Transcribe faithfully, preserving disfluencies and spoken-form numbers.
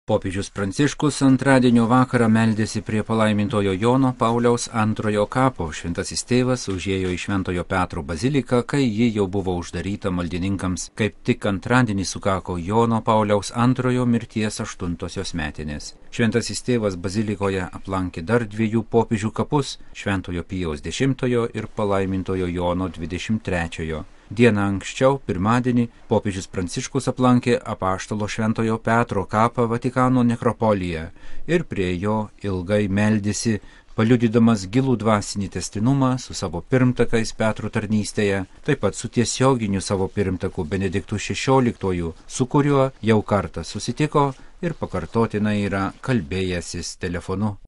Popiežius Pranciškus antradienio vakarą meldėsi prie palaimintojo Jono Pauliaus antrojo kapo. Šventasis tėvas užėjo į Šventojo Petro baziliką, kai ji jau buvo uždaryta maldininkams. Kaip tik antradienį sukako Jono Pauliaus antrojo mirties aštuntosios metinės. Šventasis tėvas bazilikoje aplankė dar dviejų popiežių kapus - Šventojo Pijaus dešimtojo ir palaimintojo Jono dvidešimt trečiojo. Dieną anksčiau, pirmadienį, popiežius Pranciškus aplankė apaštalo Šventojo Petro kapą Vatikano nekropolyje ir prie jo ilgai meldėsi, paliudydamas gilų dvasinį testinumą su savo pirmtakais Petro tarnystėje, taip pat su tiesioginiu savo pirmtaku Benediktu šešioliktuoju, su kuriuo jau kartą susitiko ir pakartotinai yra kalbėjęsis telefonu.